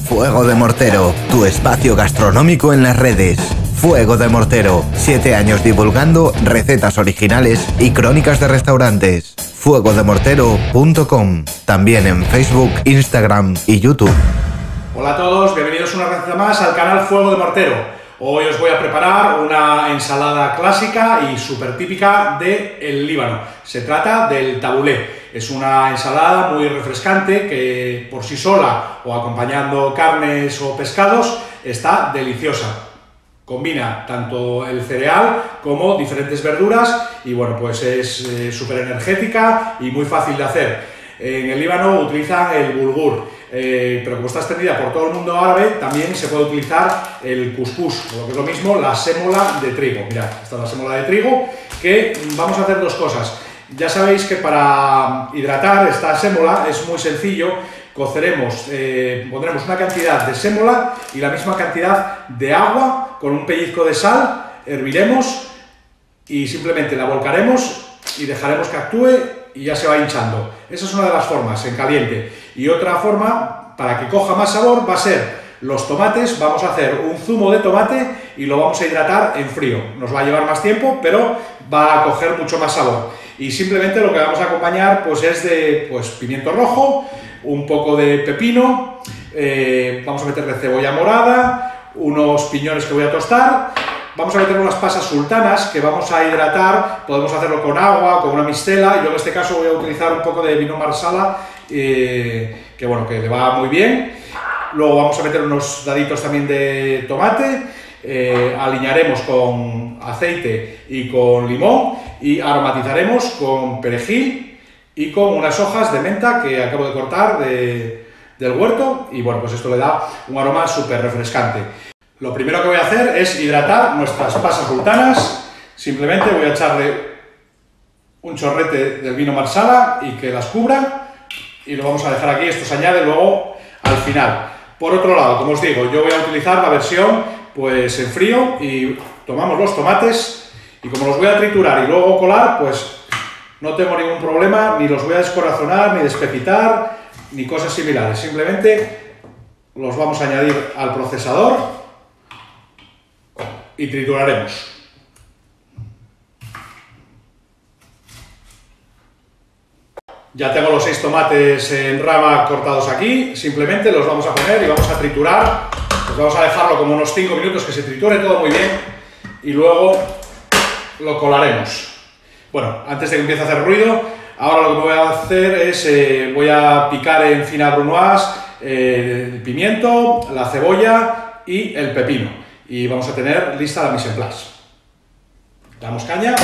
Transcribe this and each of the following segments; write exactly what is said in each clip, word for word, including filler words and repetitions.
Fuego de Mortero, tu espacio gastronómico en las redes. Fuego de Mortero, siete años divulgando recetas originales y crónicas de restaurantes. fuego de mortero punto com, también en Facebook, Instagram y YouTube. Hola a todos, bienvenidos una vez más al canal Fuego de Mortero. Hoy os voy a preparar una ensalada clásica y súper típica del Líbano. Se trata del tabulé. Es una ensalada muy refrescante que por sí sola o acompañando carnes o pescados está deliciosa. Combina tanto el cereal como diferentes verduras y bueno, pues es eh, súper energética y muy fácil de hacer. En el Líbano utilizan el bulgur, eh, pero como está extendida por todo el mundo árabe, también se puede utilizar el cuscús, o lo que es lo mismo, la sémola de trigo. Mirad, esta es la sémola de trigo, que vamos a hacer dos cosas. Ya sabéis que para hidratar esta sémola es muy sencillo. Coceremos, eh, pondremos una cantidad de sémola y la misma cantidad de agua con un pellizco de sal, herviremos y simplemente la volcaremos y dejaremos que actúe y ya se va hinchando. Esa es una de las formas, en caliente. Y otra forma, para que coja más sabor, va a ser los tomates. Vamos a hacer un zumo de tomate y lo vamos a hidratar en frío. Nos va a llevar más tiempo, pero va a coger mucho más sabor. Y simplemente lo que vamos a acompañar pues es de pues, pimiento rojo, un poco de pepino, eh, vamos a meterle cebolla morada, unos piñones que voy a tostar. Vamos a meter unas pasas sultanas que vamos a hidratar, podemos hacerlo con agua, con una mistela. Yo en este caso voy a utilizar un poco de vino marsala, eh, que bueno, que le va muy bien. Luego vamos a meter unos daditos también de tomate, eh, aliñaremos con aceite y con limón y aromatizaremos con perejil y con unas hojas de menta que acabo de cortar de, del huerto y bueno, pues esto le da un aroma súper refrescante. Lo primero que voy a hacer es hidratar nuestras pasas sultanas. Simplemente voy a echarle un chorrete del vino marsala y que las cubra y lo vamos a dejar aquí. Esto se añade luego al final. Por otro lado, como os digo, yo voy a utilizar la versión pues en frío y tomamos los tomates y como los voy a triturar y luego colar, pues no tengo ningún problema, ni los voy a descorazonar, ni despepitar, ni cosas similares. Simplemente los vamos a añadir al procesador y trituraremos. Ya tengo los seis tomates en rama cortados aquí, simplemente los vamos a poner y vamos a triturar. Pues vamos a dejarlo como unos cinco minutos que se triture todo muy bien y luego lo colaremos. Bueno, antes de que empiece a hacer ruido, ahora lo que voy a hacer es, eh, voy a picar en fina brunoise eh, el pimiento, la cebolla y el pepino. Y vamos a tener lista la mise en place. Damos caña.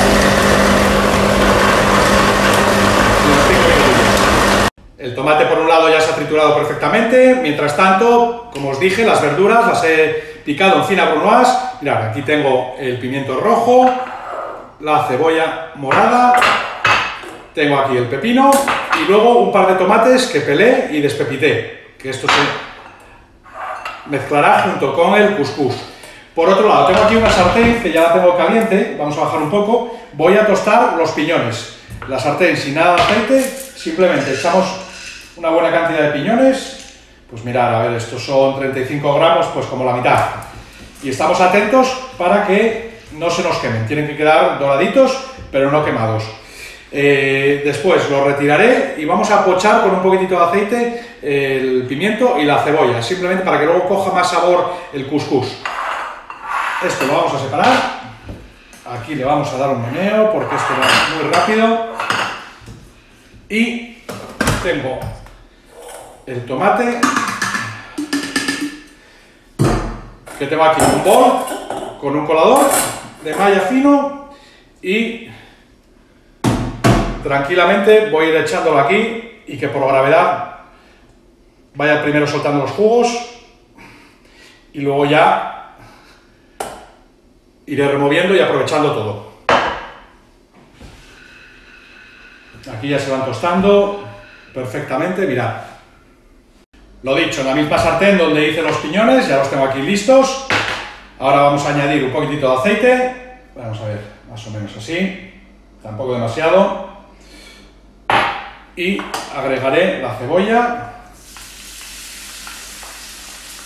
El tomate por un lado ya se ha triturado perfectamente. Mientras tanto, como os dije, las verduras las he picado en fina brunoise. Mirad, aquí tengo el pimiento rojo, la cebolla morada, tengo aquí el pepino y luego un par de tomates que pelé y despepité, que esto se mezclará junto con el cuscús. Por otro lado, tengo aquí una sartén que ya la tengo caliente, vamos a bajar un poco, voy a tostar los piñones. La sartén sin nada de aceite, simplemente echamos una buena cantidad de piñones, pues mirad, a ver, estos son treinta y cinco gramos, pues como la mitad. Y estamos atentos para que no se nos quemen, tienen que quedar doraditos, pero no quemados. Eh, después los retiraré y vamos a pochar con un poquitito de aceite el pimiento y la cebolla, simplemente para que luego coja más sabor el cuscús. Esto lo vamos a separar, aquí le vamos a dar un meneo porque esto va muy rápido y tengo el tomate que tengo aquí en un bol con un colador de malla fino y tranquilamente voy a ir echándolo aquí y que por gravedad vaya primero soltando los jugos y luego ya iré removiendo y aprovechando todo. Aquí ya se van tostando perfectamente, mirad. Lo dicho, en la misma sartén donde hice los piñones, ya los tengo aquí listos. Ahora vamos a añadir un poquitito de aceite. Vamos a ver, más o menos así, tampoco demasiado. Y agregaré la cebolla.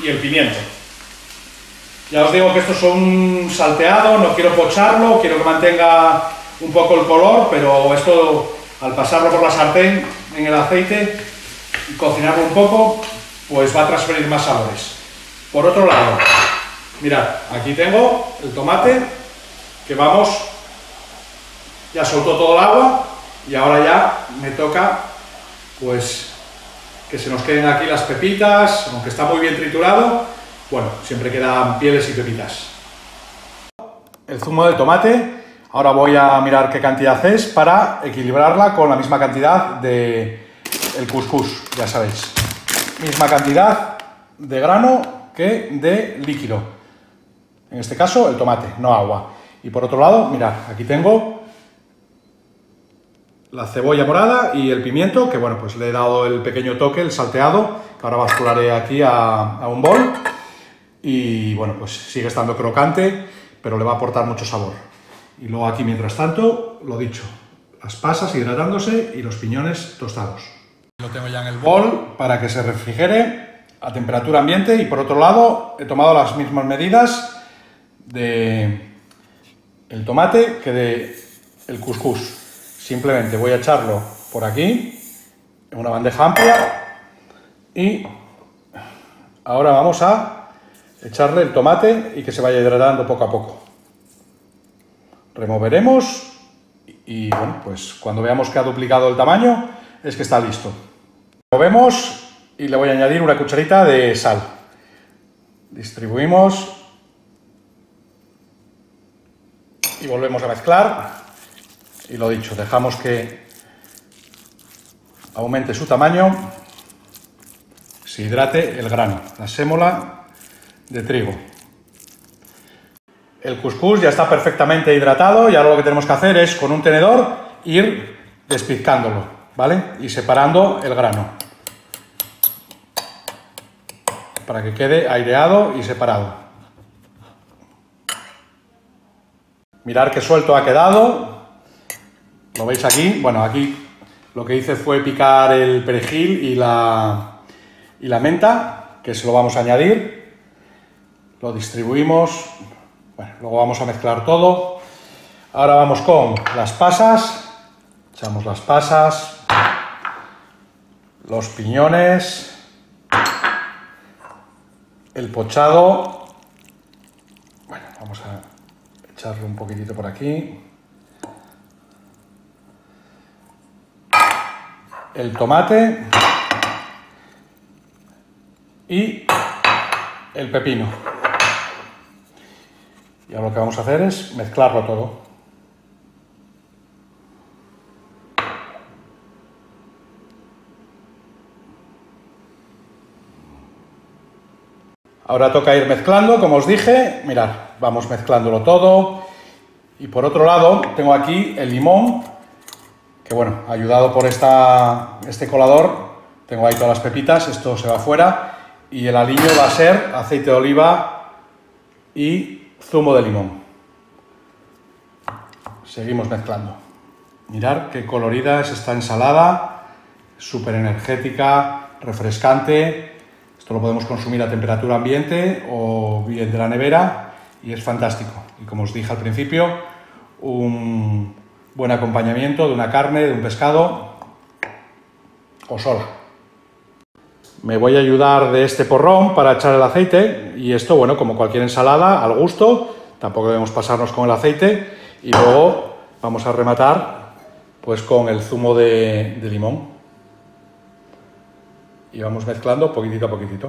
y el pimiento. Ya os digo que esto es un salteado, no quiero pocharlo, quiero que mantenga un poco el color, pero esto al pasarlo por la sartén en el aceite y cocinarlo un poco, pues va a transferir más sabores. Por otro lado, mirad, aquí tengo el tomate que vamos, ya soltó todo el agua y ahora ya me toca pues que se nos queden aquí las pepitas, aunque está muy bien triturado, bueno, siempre quedan pieles y pepitas. El zumo de tomate, ahora voy a mirar qué cantidad es para equilibrarla con la misma cantidad de el cuscús, ya sabéis. Misma cantidad de grano que de líquido. En este caso el tomate, no agua. Y por otro lado, mirad, aquí tengo la cebolla morada y el pimiento, que bueno, pues le he dado el pequeño toque, el salteado, que ahora bascularé aquí a, a un bol. Y bueno, pues sigue estando crocante, pero le va a aportar mucho sabor. Y luego aquí, mientras tanto, lo dicho, las pasas hidratándose y los piñones tostados. Lo tengo ya en el bol para que se refrigere a temperatura ambiente y por otro lado he tomado las mismas medidas de el tomate que de el cuscús. Simplemente voy a echarlo por aquí en una bandeja amplia y ahora vamos a echarle el tomate y que se vaya hidratando poco a poco. Removeremos y bueno, pues cuando veamos que ha duplicado el tamaño es que está listo. Removemos y le voy a añadir una cucharita de sal. Distribuimos y volvemos a mezclar. Y lo dicho, dejamos que aumente su tamaño, se hidrate el grano, la sémola de trigo. El cuscús ya está perfectamente hidratado y ahora lo que tenemos que hacer es con un tenedor ir despizcándolo, ¿vale? Y separando el grano para que quede aireado y separado. Mirad qué suelto ha quedado. ¿Lo veis aquí? Bueno, aquí lo que hice fue picar el perejil y la, y la menta, que se lo vamos a añadir. Lo distribuimos. Bueno, luego vamos a mezclar todo. Ahora vamos con las pasas. Echamos las pasas, los piñones, el pochado. Bueno, vamos a echarle un poquitito por aquí. El tomate y el pepino. Y ahora lo que vamos a hacer es mezclarlo todo. Ahora toca ir mezclando, como os dije. Mirad, vamos mezclándolo todo. Y por otro lado tengo aquí el limón, que bueno, ayudado por esta, este colador, tengo ahí todas las pepitas, esto se va fuera, y el aliño va a ser aceite de oliva y zumo de limón. Seguimos mezclando. Mirad qué colorida es esta ensalada, súper energética, refrescante. Esto lo podemos consumir a temperatura ambiente o bien de la nevera y es fantástico. Y como os dije al principio, un buen acompañamiento de una carne, de un pescado o sola. Me voy a ayudar de este porrón para echar el aceite y esto, bueno, como cualquier ensalada, al gusto, tampoco debemos pasarnos con el aceite y luego vamos a rematar pues con el zumo de, de limón y vamos mezclando poquitito a poquitito.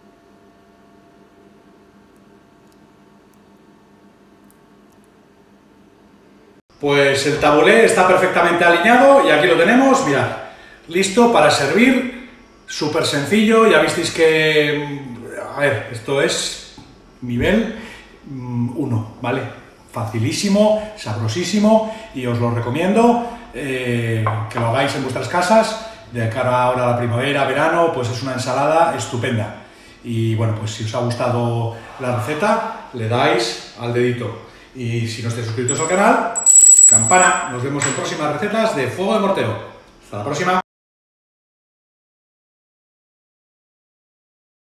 Pues el tabulé está perfectamente alineado y aquí lo tenemos, mirad, listo para servir, súper sencillo, ya visteis que, a ver, esto es nivel uno, ¿vale? Facilísimo, sabrosísimo y os lo recomiendo eh, que lo hagáis en vuestras casas, de cara ahora a la primavera, verano, pues es una ensalada estupenda. Y bueno, pues si os ha gustado la receta, le dais al dedito. Y si no estáis suscritos al canal, campana. Nos vemos en próximas recetas de Fuego de Mortero. Hasta la próxima.